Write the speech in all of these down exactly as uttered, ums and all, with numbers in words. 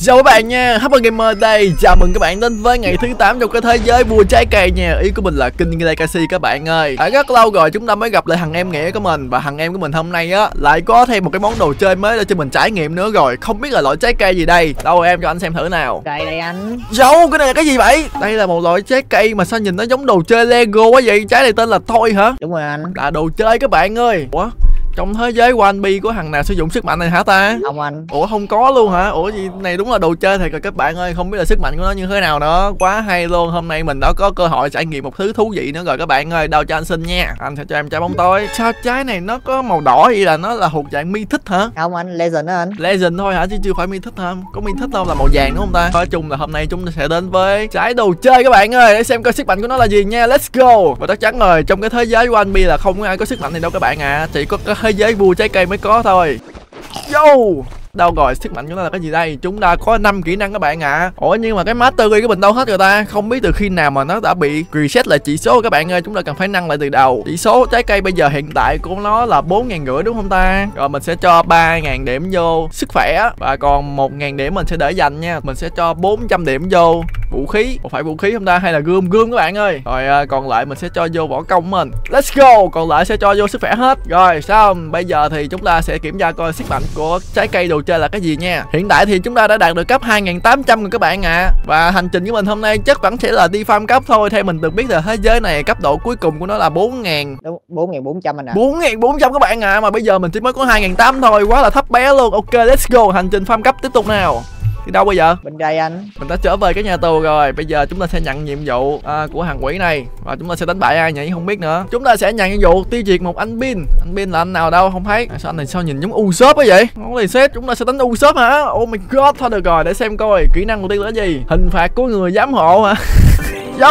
Chào các bạn nha, hát pê Gamer đây. Chào mừng các bạn đến với ngày thứ tám trong cái thế giới vua trái cây nha. Ý của mình là King Legacy các bạn ơi. Đã rất lâu rồi chúng ta mới gặp lại thằng em nghĩa của mình. Và thằng em của mình hôm nay á lại có thêm một cái món đồ chơi mới để cho mình trải nghiệm nữa rồi. Không biết là loại trái cây gì đây. Đâu em cho anh xem thử nào. Đây đây anh. Dâu, cái này là cái gì vậy? Đây là một loại trái cây mà sao nhìn nó giống đồ chơi Lego quá vậy? Trái này tên là Toy hả? Đúng rồi anh. Là đồ chơi các bạn ơi. Ủa? Trong thế giới One Piece có thằng nào sử dụng sức mạnh này hả ta? Không anh. Ủa không có luôn hả? Ủa gì này đúng là đồ chơi thiệt rồi các bạn ơi. Không biết là sức mạnh của nó như thế nào nữa. Quá hay luôn. Hôm nay mình đã có cơ hội trải nghiệm một thứ thú vị nữa rồi các bạn ơi. Đâu cho anh xin nha. Anh sẽ cho em trái bóng tối. Sao trái này nó có màu đỏ vậy, là nó là thuộc dạng mythic hả? Không anh, Legend đó anh. Legend thôi hả chứ chưa phải mythic hả? Có mythic đâu, là màu vàng đúng không ta? Nói chung là hôm nay chúng ta sẽ đến với trái đồ chơi các bạn ơi, để xem coi sức mạnh của nó là gì nha. Let's go. Và chắc chắn rồi, trong cái thế giới One Piece là không có ai có sức mạnh này đâu các bạn à. Chỉ có cái thế giới vua trái cây mới có thôi. Yo, đâu rồi, sức mạnh của nó là cái gì đây? Chúng ta có năm kỹ năng các bạn ạ. À. Ủa nhưng mà cái Master Key của mình đâu hết rồi ta? Không biết từ khi nào mà nó đã bị reset lại chỉ số các bạn ơi. Chúng ta cần phải nâng lại từ đầu. Chỉ số trái cây bây giờ hiện tại của nó là bốn ngàn rưỡi đúng không ta? Rồi mình sẽ cho ba ngàn điểm vô sức khỏe. Và còn một ngàn điểm mình sẽ để dành nha. Mình sẽ cho bốn trăm điểm vô vũ khí. Không phải vũ khí không ta? Hay là gươm gươm các bạn ơi. Rồi à, còn lại mình sẽ cho vô võ công của mình. Let's go. Còn lại sẽ cho vô sức khỏe hết. Rồi xong, bây giờ thì chúng ta sẽ kiểm tra coi sức mạnh của trái cây đồ chơi là cái gì nha. Hiện tại thì chúng ta đã đạt được cấp hai nghìn tám trăm rồi các bạn ạ. À. Và hành trình của mình hôm nay chắc vẫn sẽ là đi farm cấp thôi. Theo mình được biết là thế giới này cấp độ cuối cùng của nó là bốn nghìn. Đúng, bốn nghìn bốn trăm anh ạ. À. bốn nghìn bốn trăm các bạn ạ. À. Mà bây giờ mình chỉ mới có hai nghìn tám trăm thôi, quá là thấp bé luôn. Ok, let's go. Hành trình farm cấp tiếp tục nào. Đi đâu bây giờ? Bên đây anh. Mình đã trở về cái nhà tù rồi. Bây giờ chúng ta sẽ nhận nhiệm vụ à, của thằng quỷ này. Và chúng ta sẽ đánh bại ai nhỉ? Không biết nữa. Chúng ta sẽ nhận nhiệm vụ tiêu diệt một anh Bin. Anh Bin là anh nào đâu không thấy. À, sao anh này sao nhìn giống Usopp á vậy? Không có gì xét. Chúng ta sẽ đánh Usopp hả? Oh my god. Thôi được rồi, để xem coi kỹ năng đầu tiên là gì. Hình phạt của người giám hộ hả? Yo,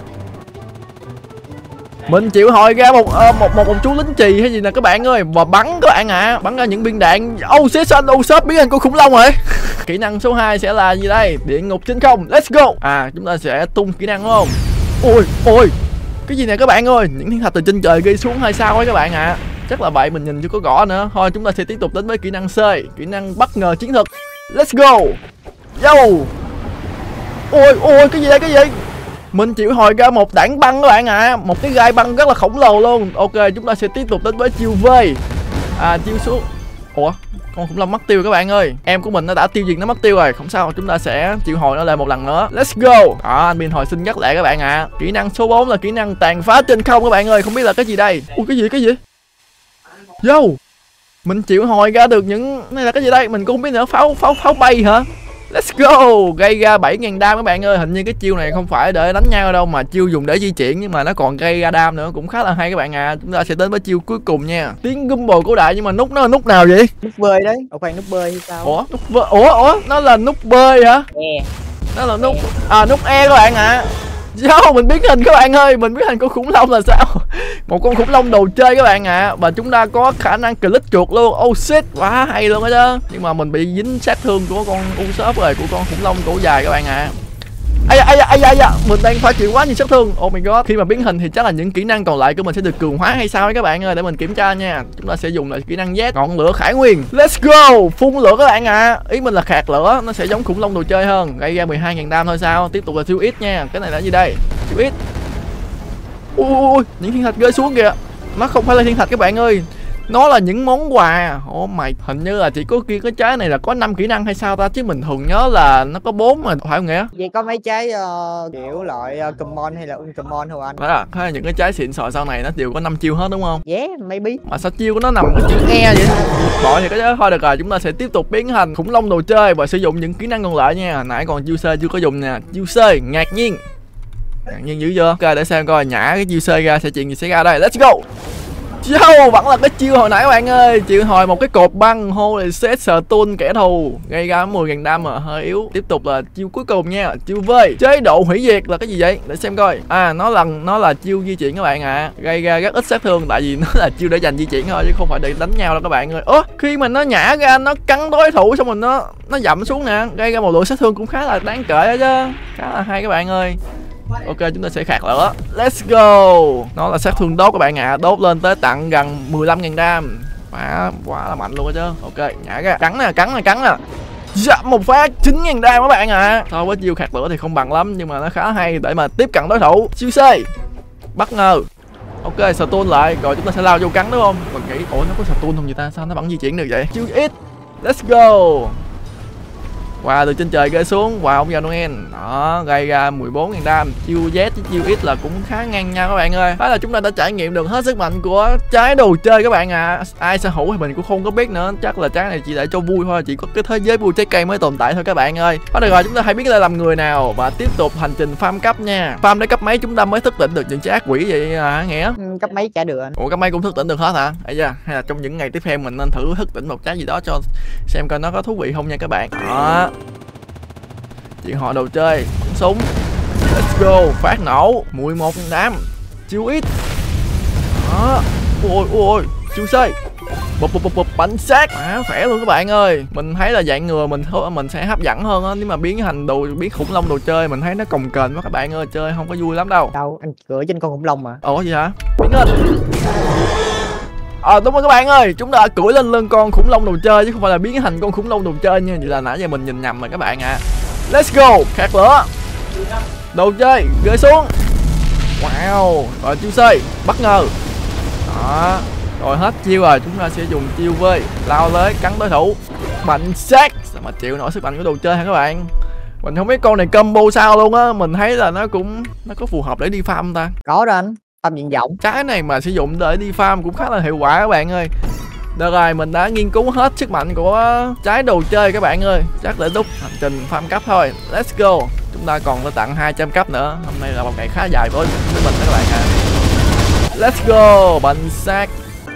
mình chịu hồi ra một, uh, một một một chú lính chì hay gì nè các bạn ơi, và bắn các bạn ạ. À. Bắn ra những viên đạn. Ô xế xanh Usopp biến thành con khủng long rồi. Kỹ năng số hai sẽ là gì đây? Địa ngục trên không. Let's go. À chúng ta sẽ tung kỹ năng đúng không? Ôi ôi, cái gì nè các bạn ơi? Những thiên thạch từ trên trời rơi xuống hay sao ấy các bạn ạ. À. Chắc là vậy, mình nhìn chưa có rõ nữa. Thôi chúng ta sẽ tiếp tục đến với kỹ năng C, kỹ năng bất ngờ chiến thuật. Let's go. Yo. Ôi ôi, cái gì đây, cái gì đây? Mình chịu hồi ra một đảng băng các bạn ạ. À. Một cái gai băng rất là khổng lồ luôn. Ok, chúng ta sẽ tiếp tục đến với chiêu V. À chiêu số. Ủa, con khủng long mất tiêu các bạn ơi. Em của mình nó đã tiêu diệt nó mất tiêu rồi. Không sao, chúng ta sẽ chịu hồi nó lại một lần nữa. Let's go. À, anh Bin hồi sinh rất lẹ các bạn ạ. À. Kỹ năng số bốn là kỹ năng tàn phá trên không các bạn ơi. Không biết là cái gì đây. Ui, cái gì cái gì? Yo, mình chịu hồi ra được những này là cái gì đây? Mình cũng không biết nữa. Pháo pháo pháo bay hả? Let's go. Gây ra bảy nghìn đam các bạn ơi. Hình như cái chiêu này không phải để đánh nhau đâu, mà chiêu dùng để di chuyển, nhưng mà nó còn gây ra đam nữa, cũng khá là hay các bạn à. Chúng ta sẽ đến với chiêu cuối cùng nha. Tiếng Gumball cổ đại, nhưng mà nút nó là nút nào vậy? Nút bơi đấy. Ủa khoan, nút bơi hay sao? Ủa nút bơi. Ủa ủa nó là nút bơi hả? E. Nó là nút à nút E các bạn ạ. À. Sao mình biến hình các bạn ơi, mình biến hình con khủng long là sao? Một con khủng long đồ chơi các bạn ạ. À. Và chúng ta có khả năng click chuột luôn. Oh shit, quá hay luôn đó chứ. Nhưng mà mình bị dính sát thương của con Usopp rồi, của con khủng long cổ dài các bạn ạ. À. Ây da, ây da, ây da, ây da, mình đang phải chịu quá nhiều sát thương. Oh my god. Khi mà biến hình thì chắc là những kỹ năng còn lại của mình sẽ được cường hóa hay sao ấy các bạn ơi, để mình kiểm tra nha. Chúng ta sẽ dùng lại kỹ năng Z, ngọn lửa khải nguyên. Let's go. Phun lửa các bạn ạ. À. Ý mình là khạc lửa, nó sẽ giống khủng long đồ chơi hơn, gây ra mười hai nghìn đam thôi sao. Tiếp tục là siêu ít nha. Cái này là gì đây? Siêu ít. Ui, ui, những thiên thạch rơi xuống kìa. Nó không phải là thiên thạch các bạn ơi, nó là những món quà. Ủa mày, hình như là chỉ có kia cái trái này là có năm kỹ năng hay sao ta, chứ mình thường nhớ là nó có bốn mà, phải không nghĩa? Vậy có mấy trái uh, kiểu loại uh, common hay là uncommon không anh? Phải à, thế là những cái trái xịn sò sau này nó đều có năm chiêu hết đúng không? Yeah, maybe. Mà sao chiêu của nó nằm cái chữ E vậy? Gọi thì có chứ. Thôi được rồi, chúng ta sẽ tiếp tục biến thành khủng long đồ chơi và sử dụng những kỹ năng còn lại nha. Hồi nãy còn chiêu C chưa có dùng nè. Chiêu C ngạc nhiên. Ngạc nhiên dữ chưa? Ok, để xem coi nhả cái chiêu C ra sẽ chuyện gì xảy ra đây. Let's go. Yo, vẫn là cái chiêu hồi nãy các bạn ơi. Chịu hồi một cái cột băng. Holy shit, stun kẻ thù, gây ra mười nghìn đam mà hơi yếu. Tiếp tục là chiêu cuối cùng nha. Chiêu V, chế độ hủy diệt là cái gì vậy? Để xem coi. À, nó là nó là chiêu di chuyển các bạn ạ. À. Gây ra rất ít sát thương, tại vì nó là chiêu để dành di chuyển thôi, chứ không phải để đánh nhau đâu các bạn ơi. Ơ, khi mà nó nhả ra, nó cắn đối thủ xong rồi nó nó dậm xuống nè, gây ra một lượng sát thương cũng khá là đáng kể đó chứ. Khá là hay các bạn ơi. Ok, chúng ta sẽ khạc lửa. Let's go. Nó là sát thương đốt các bạn ạ. À. Đốt lên tới tặng gần mười lăm nghìn đam. Quá quá là mạnh luôn đó chứ. Ok, nhả ra. Cắn nè, cắn nè, cắn nè. Dạ một phát chín nghìn đam các bạn ạ. À. So với chiêu khạc lửa thì không bằng lắm nhưng mà nó khá hay để mà tiếp cận đối thủ. Siêu C bất ngờ. Ok, stun lại rồi chúng ta sẽ lao vô cắn đúng không? Mình nghĩ ủa nó có stun không vậy ta? Sao nó vẫn di chuyển được vậy? Chiêu X. Let's go. Wow, từ trên trời rơi xuống. Wow, ông già Noel. Đó, gây ra mười bốn nghìn đam. Chiêu Z với chiêu X là cũng khá ngang nhau các bạn ơi. Đó là chúng ta đã trải nghiệm được hết sức mạnh của trái đồ chơi các bạn ạ. À. Ai sở hữu thì mình cũng không có biết nữa. Chắc là trái này chỉ để cho vui thôi. Chỉ có cái thế giới vui trái cây mới tồn tại thôi các bạn ơi. Đó được rồi, chúng ta hãy biết là làm người nào và tiếp tục hành trình farm cấp nha. Farm đến cấp mấy chúng ta mới thức tỉnh được những trái ác quỷ vậy hả Nghĩa? Ừ, cấp mấy chả được anh. Ủa cấp mấy cũng thức tỉnh được hết hả? Ây da, hay là trong những ngày tiếp theo mình nên thử thức tỉnh một trái gì đó cho xem coi nó có thú vị không nha các bạn. Đó. Chuyện họ đồ chơi, bắn súng. Let's go, phát nổ, mười một nghìn đam. Chiêu ít. Đó. Ôi ôi, chiêu C. Bụp bụp bụp bụp bánh sát. Quá khỏe luôn các bạn ơi. Mình thấy là dạng ngừa mình mình sẽ hấp dẫn hơn á, nếu mà biến thành đồ biến khủng long đồ chơi mình thấy nó cồng kềnh quá các bạn ơi, chơi không có vui lắm đâu. Đâu, anh cưỡi trên con khủng long mà. Ủa gì hả? Biến lên. Ờ à, đúng rồi các bạn ơi, chúng ta cưỡi lên lưng con khủng long đồ chơi chứ không phải là biến thành con khủng long đồ chơi nha. Vậy là nãy giờ mình nhìn nhầm rồi các bạn ạ. À. Let's go, khạc lửa. Đồ chơi, rơi xuống. Wow, rồi chiêu C, bất ngờ. Đó, rồi hết chiêu rồi, chúng ta sẽ dùng chiêu V, lao tới cắn đối thủ. Mạnh sát, sao mà chịu nổi sức mạnh của đồ chơi hả các bạn? Mình không biết con này combo sao luôn á, mình thấy là nó cũng nó có phù hợp để đi farm không ta? Có đó anh, farm diện rộng. Trái này mà sử dụng để đi farm cũng khá là hiệu quả các bạn ơi. Được rồi, mình đã nghiên cứu hết sức mạnh của trái đồ chơi các bạn ơi. Chắc để đúc hành trình farm cấp thôi. Let's go. Chúng ta còn tới tặng hai trăm cấp nữa. Hôm nay là một ngày khá dài với mình đó các bạn ạ. Let's go, bánh xác.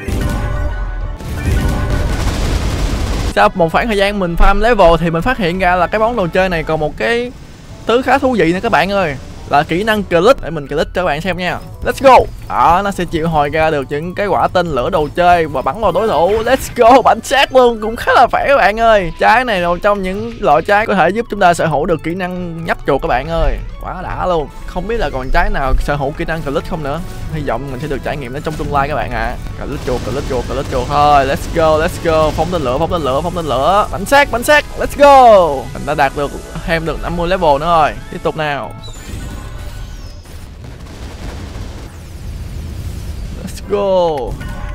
Sau một khoảng thời gian mình farm level thì mình phát hiện ra là cái món đồ chơi này còn một cái thứ khá thú vị nữa các bạn ơi. Là kỹ năng click, để mình click cho các bạn xem nha. Let's go. Đó, nó sẽ triệu hồi ra được những cái quả tên lửa đồ chơi và bắn vào đối thủ. Let's go, bắn sát luôn, cũng khá là khỏe các bạn ơi. Trái này là một trong những loại trái có thể giúp chúng ta sở hữu được kỹ năng nhấp chuột các bạn ơi. Quá đã luôn. Không biết là còn trái nào sở hữu kỹ năng click không nữa. Hy vọng mình sẽ được trải nghiệm nó trong tương lai các bạn ạ. À. Click chuột, click chuột, click chuột thôi. Let's go, let's go. Phóng tên lửa, phóng tên lửa, phóng tên lửa. Bắn sát, bắn sát. Let's go. Mình đã đạt được thêm được năm mươi level nữa rồi. Tiếp tục nào. Let's go.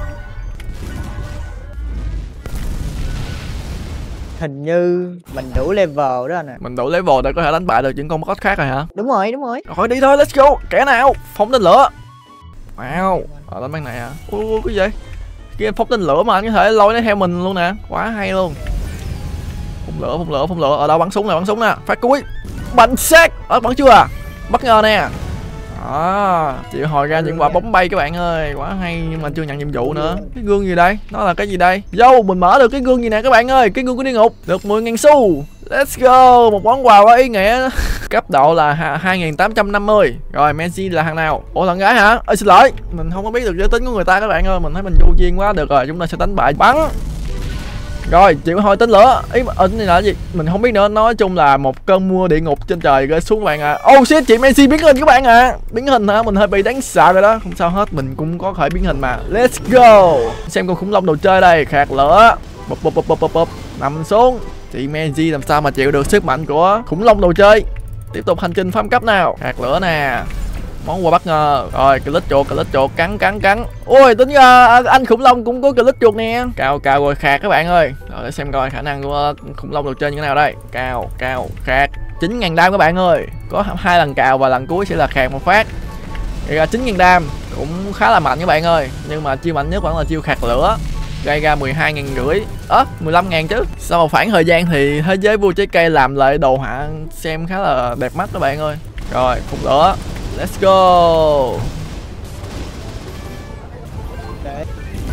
Hình như mình đủ level đó anh ạ. Mình đủ level để có thể đánh bại được những con boss khác rồi hả? Đúng rồi, đúng rồi. Rồi đi thôi, let's go. Kẻ nào? Phóng tên lửa. Wow. Ở đánh bắn này hả? Ui, cái gì? Kia phóng tên lửa mà anh có thể lôi nó theo mình luôn nè. Quá hay luôn. Phóng lửa, phóng lửa, phóng lửa. Ở đâu bắn súng nè, bắn súng nè. Phát cuối. Bắn sát. Ở bắn chưa à? Bất ngờ nè. Đó, chịu hồi ra những quả bóng bay các bạn ơi. Quá hay nhưng mà chưa nhận nhiệm vụ nữa. Cái gương gì đây? Nó là cái gì đây? Vô, mình mở được cái gương gì nè các bạn ơi. Cái gương của địa ngục. Được mười nghìn xu. Let's go. Một món quà có ý nghĩa. Cấp độ là hai nghìn tám trăm năm mươi. Rồi Messi là thằng nào? Ủa thằng gái hả? Ê xin lỗi. Mình không có biết được giới tính của người ta các bạn ơi. Mình thấy mình vô duyên quá. Được rồi, chúng ta sẽ đánh bại. Bắn. Rồi, chịu hồi tên lửa. Ý ở này là gì? Mình không biết nữa. Nói chung là một cơn mưa địa ngục trên trời rơi xuống các bạn ạ. À. Oh shit, chị Messi biến hình các bạn ạ. À. Biến hình hả? Mình hơi bị đáng sợ rồi đó. Không sao hết, mình cũng có thể biến hình mà. Let's go. Xem con khủng long đồ chơi đây, khạc lửa. Bụp bụp bụp bụp bụp. Nằm xuống. Chị Messi làm sao mà chịu được sức mạnh của khủng long đồ chơi. Tiếp tục hành trình farm cấp nào. Khạc lửa nè. Món quà bất ngờ. Rồi click chuột, click chuột, cắn cắn cắn. Ôi tính ra anh khủng long cũng có click chuột nè. Cao cao rồi khạc các bạn ơi. Rồi để xem coi khả năng của khủng long đồ chơi như thế nào đây. Cao cao khạc. chín nghìn đam các bạn ơi. Có hai lần cào và lần cuối sẽ là khạc một phát. Gây ra chín nghìn đam cũng khá là mạnh các bạn ơi. Nhưng mà chiêu mạnh nhất vẫn là chiêu khạc lửa. Gây ra mười hai nghìn rưỡi. Ớ à, mười lăm ngàn chứ. Sau một khoảng thời gian thì thế giới vua trái cây làm lại đồ họa xem khá là đẹp mắt các bạn ơi. Rồi khủng lửa. Let's go. Đấy.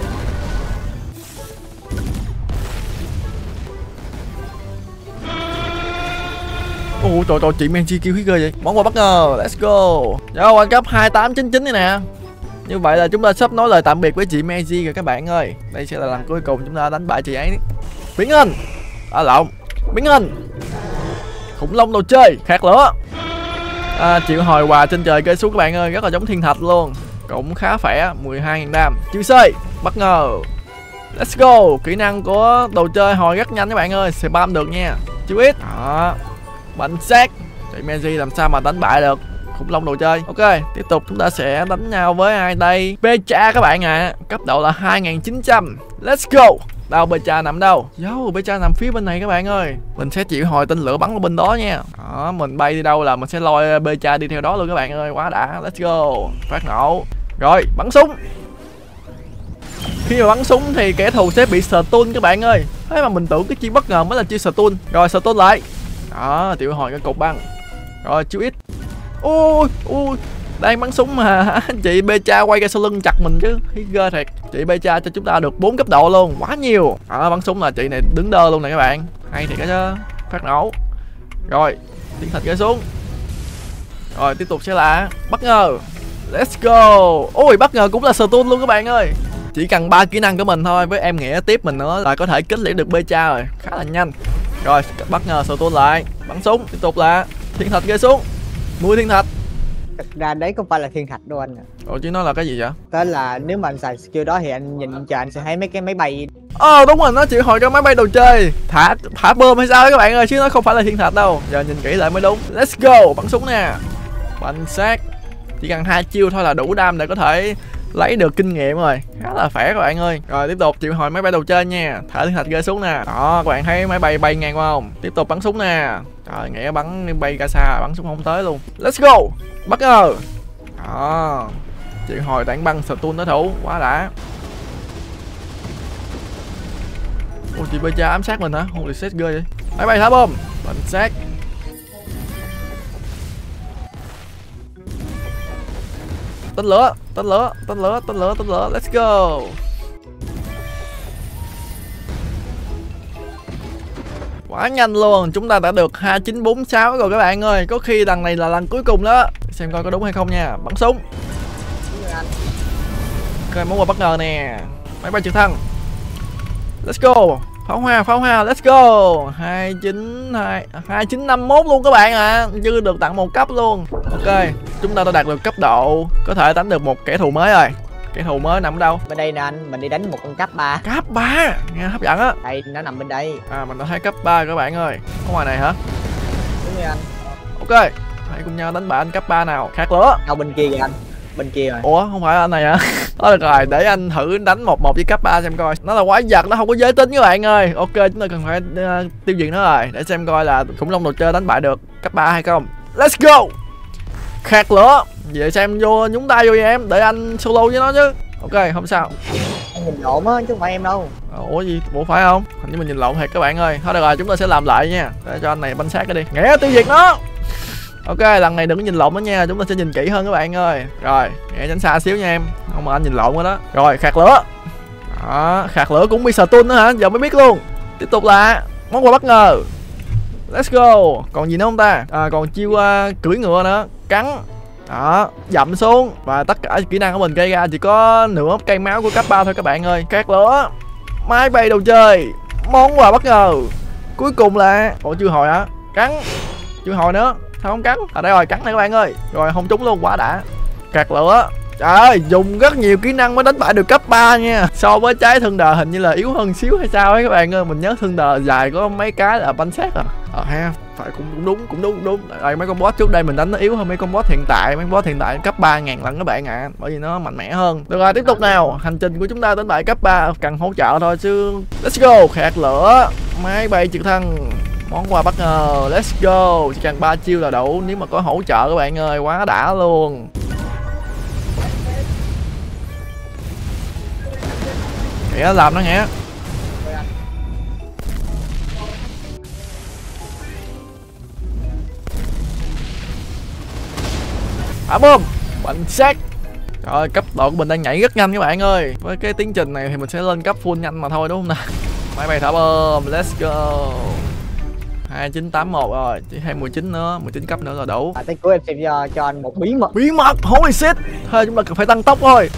Ồ trời trời, chị Menchi kêu khí ghê vậy. Món quà bất ngờ. Let's go. Rồi World Cup hai tám chín chín này nè. Như vậy là chúng ta sắp nói lời tạm biệt với chị Menchi rồi các bạn ơi. Đây sẽ là lần cuối cùng chúng ta đánh bại chị ấy. Biến hình. À lộn. Biến hình. Khủng long đồ chơi. Khạc lửa. À, triệu hồi quà trên trời rơi xuống các bạn ơi, rất là giống thiên thạch luôn. Cũng khá khỏe, mười hai nghìn đam. Chiêu C, bất ngờ. Let's go. Kỹ năng của đồ chơi hồi rất nhanh các bạn ơi, spam được nha. Chưa ít. Đó. Bánh xác. Chạy Meji làm sao mà đánh bại được khủng long đồ chơi. Ok, tiếp tục chúng ta sẽ đánh nhau với ai đây? Pecha các bạn ạ. À. Cấp độ là hai nghìn chín trăm. Let's go. Đâu Pecha nằm đâu? Yo, Pecha nằm phía bên này các bạn ơi. Mình sẽ chịu hồi tên lửa bắn ở bên đó nha. Đó, mình bay đi đâu là mình sẽ lôi Pecha đi theo đó luôn các bạn ơi. Quá đã. Let's go. Phát nổ. Rồi, bắn súng. Khi mà bắn súng thì kẻ thù sẽ bị stun các bạn ơi. Thế mà mình tưởng cái chiêu bất ngờ mới là chiêu stun. Rồi stun lại. Đó, triệu hồi cái cục băng. Rồi chiêu ít. Ui ui, đang bắn súng mà chị Pecha quay ra sau lưng chặt mình chứ. Thấy ghê thiệt. Chị Pecha cho chúng ta được bốn cấp độ luôn, quá nhiều. Đó, bắn súng là chị này đứng đơ luôn này các bạn. Hay thiệt đó chứ. Phát nổ. Rồi, tiến thạch rơi xuống. Rồi tiếp tục sẽ là bất ngờ. Let's go. Ôi bất ngờ cũng là stun luôn các bạn ơi. Chỉ cần ba kỹ năng của mình thôi với em nghĩa tiếp mình nữa là có thể kết liễu được Pecha rồi, khá là nhanh. Rồi bất ngờ stun lại, bắn súng, tiếp tục là thiên thạch rơi xuống. Mùi thiên thạch. Thực ra đấy không phải là thiên thạch đâu anh. Ủa chứ nó là cái gì vậy? Đó là nếu mà anh xài skill đó thì anh nhìn chờ anh sẽ thấy mấy cái máy bay. Ờ đúng rồi, nó triệu hồi cho máy bay đồ chơi. Thả thả bơm hay sao đấy các bạn ơi, chứ nó không phải là thiên thạch đâu. Giờ nhìn kỹ lại mới đúng. Let's go, bắn súng nè. Bắn xác. Chỉ cần hai chiêu thôi là đủ đam để có thể lấy được kinh nghiệm rồi, khá là khỏe các bạn ơi. Rồi tiếp tục triệu hồi máy bay đồ chơi nha. Thả thiên thạch rơi xuống nè. Đó các bạn thấy máy bay bay ngang qua không? Tiếp tục bắn súng nè. Trời, nghĩa bắn bay ra xa, bắn súng không tới luôn. Let's go. Bất ngờ. Đó. Triệu hồi tảng băng stun đối thủ, quá đã. Ôi chị Pecha ám sát mình hả? Holy shit ghê vậy. Máy bay thả bom. Bắn xác. Tên lửa, tên lửa, tên lửa, tên lửa, tên lửa. Let's go. Quá nhanh luôn, chúng ta đã được hai chín bốn sáu rồi các bạn ơi. Có khi lần này là lần cuối cùng đó. Xem coi có đúng hay không nha. Bắn súng. Ok, món quà bất ngờ nè. Máy bay trực thăng. Let's go. Pháo hoa, pháo hoa, let's go. hai chín hai hai chín năm mốt luôn các bạn ạ. À. Dư được tặng một cấp luôn. Ok, chúng ta đã đạt được cấp độ có thể đánh được một kẻ thù mới rồi. Kẻ thù mới nằm ở đâu? Bên đây nè anh, mình đi đánh một con cấp ba. Cấp ba, nghe hấp dẫn á. Đây, nó nằm bên đây. À, mình đã thấy cấp ba các bạn ơi. Ở ngoài này hả? Đúng rồi anh. Ok, hãy cùng nhau đánh bại anh cấp ba nào. Khát lửa. Đâu bên kia kìa anh. Bên kia rồi. Ủa, không phải anh này hả? Thôi được rồi, để anh thử đánh một một với cấp ba xem coi. Nó là quái vật, nó không có giới tính các bạn ơi. Ok, chúng ta cần phải uh, tiêu diệt nó rồi. Để xem coi là khủng long đồ chơi đánh bại được cấp ba hay không. Let's go. Khát lửa. Vậy xem vô nhúng tay vô em, để anh solo với nó chứ. Ok, không sao. Anh nhìn lộn á, chứ không phải em đâu. Ủa gì? Ủa phải không? Hình như mình nhìn lộn thiệt các bạn ơi. Thôi được rồi, chúng ta sẽ làm lại nha. Để cho anh này bánh xác cái đi. Nghĩa tiêu diệt nó. Ok, lần này đừng có nhìn lộn nó nha, chúng ta sẽ nhìn kỹ hơn các bạn ơi. Rồi, nghe tránh xa xíu nha em. Không mà anh nhìn lộn rồi đó. Rồi, khạc lửa. Đó, khạc lửa cũng bị stun nữa hả? Giờ mới biết luôn. Tiếp tục là món quà bất ngờ. Let's go. Còn gì nữa không ta? À, còn chiêu uh, cưỡi ngựa nữa. Cắn. Đó, dậm xuống. Và tất cả kỹ năng của mình gây ra chỉ có nửa cây máu của cấp ba thôi các bạn ơi. Khạc lửa. Máy bay đồ chơi. Món quà bất ngờ. Cuối cùng là ủa chưa hồi hả? Cắn. Chưa hồi nữa. Sao không cắn? À đây rồi, cắn này các bạn ơi. Rồi không trúng luôn, quá đã. Cạt lửa. Trời ơi, dùng rất nhiều kỹ năng mới đánh bại được cấp ba nha. So với trái thương đờ hình như là yếu hơn xíu hay sao ấy các bạn ơi. Mình nhớ thương đờ dài có mấy cái là bánh xác à. Ờ ha, phải cũng đúng, cũng đúng, cũng đúng. Rồi mấy con boss trước đây mình đánh nó yếu hơn mấy con boss hiện tại. Mấy con boss hiện tại cấp ba ngàn lần các bạn ạ. À, bởi vì nó mạnh mẽ hơn. Được rồi, tiếp tục nào. Hành trình của chúng ta đánh bại cấp ba cần hỗ trợ thôi chứ. Let's go, khạc lửa. Máy bay trực thăng. Món quà bất ngờ, let's go. Chỉ cần ba chiêu là đủ nếu mà có hỗ trợ các bạn ơi, quá đã luôn. Nghĩa làm nó nghe. Thả bom, bánh xác. Trời ơi, cấp độ của mình đang nhảy rất nhanh các bạn ơi. Với cái tiến trình này thì mình sẽ lên cấp full nhanh mà thôi đúng không nào. Máy bay thả bom, let's go. hai chín tám một rồi, chỉ thêm mười chín nữa, mười chín cấp nữa là đủ. À, tới cuối em xem cho, cho anh một bí mật. Bí mật, holy shit. Thôi chúng ta cần phải tăng tốc thôi.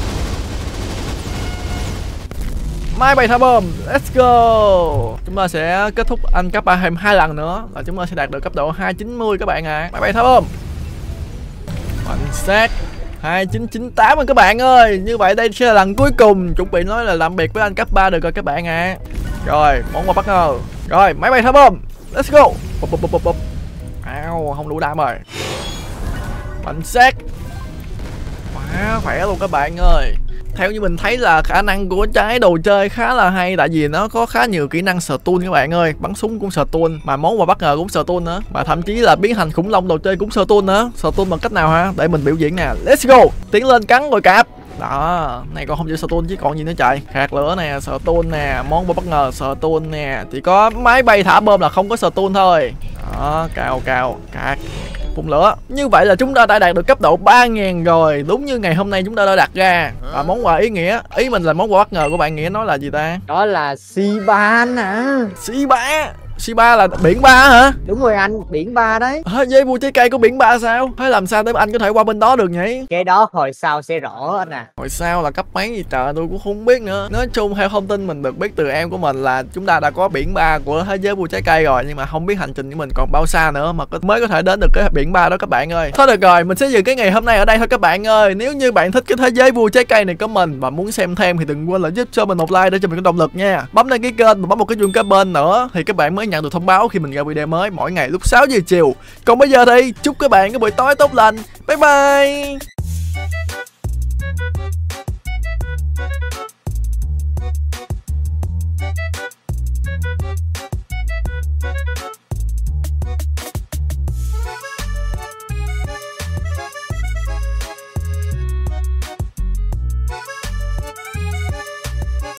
Máy bay thả bom, let's go. Chúng ta sẽ kết thúc anh cấp ba thêm hai lần nữa là chúng ta sẽ đạt được cấp độ hai chín mươi các bạn ạ. À. Máy bay thả bom. Bánh xác hai chín chín tám rồi các bạn ơi. Như vậy đây sẽ là lần cuối cùng. Chuẩn bị nói là làm biệt với anh cấp ba được rồi các bạn ạ. À. Rồi, món quà bất ngờ. Rồi, máy bay thả bom. Let's go. Bụp, bụp, bụp, bụp, bụp. Ow, không đủ đam rồi. Bánh xét. Quá khỏe luôn các bạn ơi. Theo như mình thấy là khả năng của trái đồ chơi khá là hay, tại vì nó có khá nhiều kỹ năng stun các bạn ơi. Bắn súng cũng stun, mà món quà bất ngờ cũng stun nữa, mà thậm chí là biến thành khủng long đồ chơi cũng stun nữa. Stun bằng cách nào hả? Để mình biểu diễn nè. Let's go. Tiến lên cắn rồi cạp. Đó, này còn không chỉ stun chứ còn gì nữa trời. Khạc lửa nè, stun nè, món quà bất ngờ stun nè. Chỉ có máy bay thả bom là không có stun thôi. Đó, cao cao, cạc. Phun lửa. Như vậy là chúng ta đã đạt được cấp độ ba nghìn rồi. Đúng như ngày hôm nay chúng ta đã đặt ra. Và món quà ý nghĩa, ý mình là món quà bất ngờ của bạn Nghĩa nói là gì ta? Đó là xi ba nè. xi ba. xi ba là biển ba hả? Đúng rồi anh, biển ba đấy. Hả, dây mua trái cây của biển ba sao? Thế làm sao để anh có thể qua bên đó được nhỉ? Cái đó hồi sau sẽ rõ anh à. Hồi sau là cấp mấy gì trời tôi cũng không biết nữa. Nói chung theo thông tin mình được biết từ em của mình là chúng ta đã có biển ba của thế giới mua trái cây rồi, nhưng mà không biết hành trình của mình còn bao xa nữa mà mới có thể đến được cái biển ba đó các bạn ơi. Thôi được rồi, mình sẽ dừng cái ngày hôm nay ở đây thôi các bạn ơi. Nếu như bạn thích cái thế giới mua trái cây này của mình và muốn xem thêm thì đừng quên là giúp cho mình một like để cho mình có động lực nha. Bấm đăng ký kênh và bấm một cái chuông kế bên nữa thì các bạn mới nhận được thông báo khi mình ra video mới mỗi ngày lúc sáu giờ chiều. Còn bây giờ thì chúc các bạn có buổi tối tốt lành. Bye bye.